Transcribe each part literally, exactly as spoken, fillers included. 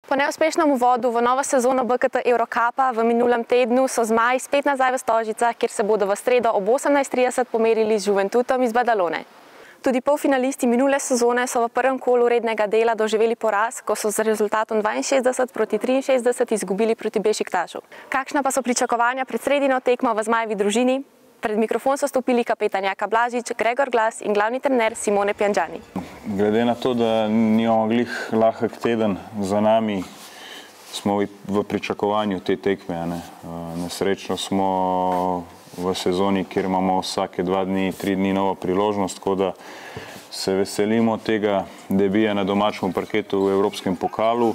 Po neuspešnem uvodu v novo sezono B K T Eurocupa v minulem tednu so zmaji spet nazaj v Stožicah, kjer se bodo v sredo ob osemnajst trideset pomerili z Juventutom iz Badalone. Tudi polfinalisti minule sezone so v prvem kolu rednega dela doživeli poraz, ko so z rezultatom dvainšestdeset proti triinšestdeset izgubili proti Bešiktašu. Kakšna pa so pričakovanja pred sredino tekmo v zmajevi družini? Pred mikrofon so stopili kapetan Jaka Blažič, Gregor Glas in glavni trener Simone Piangiani. Glede na to, da nimamo glih lahek teden za nami, smo v pričakovanju te tekme. Nesrečno smo v sezoni, kjer imamo vsake dva dni, tri dni novo priložnost, tako da se veselimo tega debija na domačem parketu v Evropskem pokalu.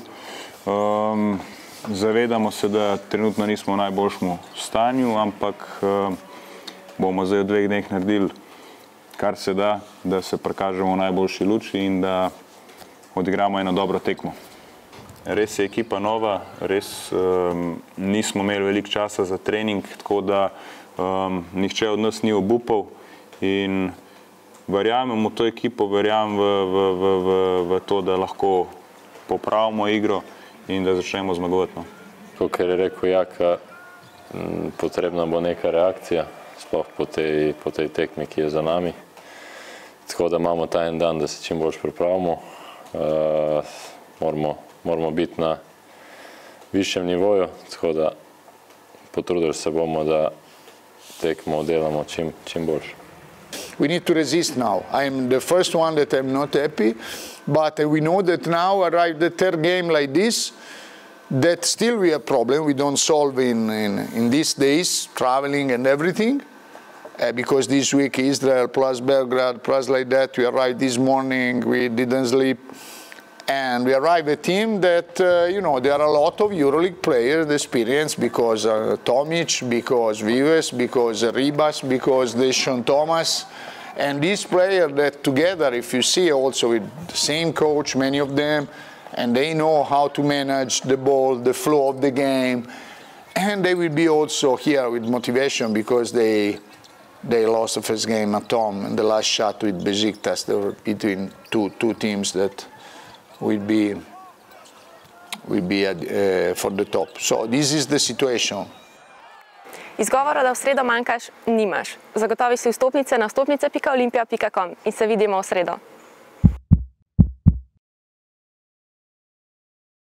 Um, zavedamo se, da trenutno nismo v najboljšem stanju, ampak um, bomo zdaj v dveh dneh naredili, kar se da, da se prikažemo v najboljši luči in da odigramo eno dobro tekmo. Res je ekipa nova, res um, nismo imeli veliko časa za trening, tako da um, nihče od nas ni obupal in verjamem v to ekipo, verjamem v, v, v, v, v to, da lahko popravimo igro in da začnemo zmagovati. To, kar je rekel Jaka, potrebna bo neka reakcija, sploh po tej, po tej tekmi, ki je za nami. Tako da imamo ta en dan, da se čim bolj pripravimo. Uh, moramo, moramo biti na višjem nivoju, tako da potrudili se bomo, da tekmo delamo čim, čim boljše. We need to resist now. I'm the first one that I'm not happy, but we know that now arrived the third game like this, that still we have problem. We don't solve in, in, in these days, traveling and everything, uh, because this week Israel plus Belgrade plus like that, we arrived this morning, we didn't sleep, and we arrived a team that, uh, you know, there are a lot of EuroLeague players experienced because uh, Tomic, because Vives, because Ribas, because Deschon Thomas, and these players that together, if you see also with the same coach, many of them, and they know how to manage the ball, the flow of the game, and they will be also here with motivation because they they lost the first game at home and the last shot with Besiktas. They were between two two teams that will be will be at, uh, for the top. So this is the situation. Izgovora, da v sredo manjkaš, nimaš. Zagotovi si vstopnice na vstopnice pika olimpija pika com in se vidimo v sredo.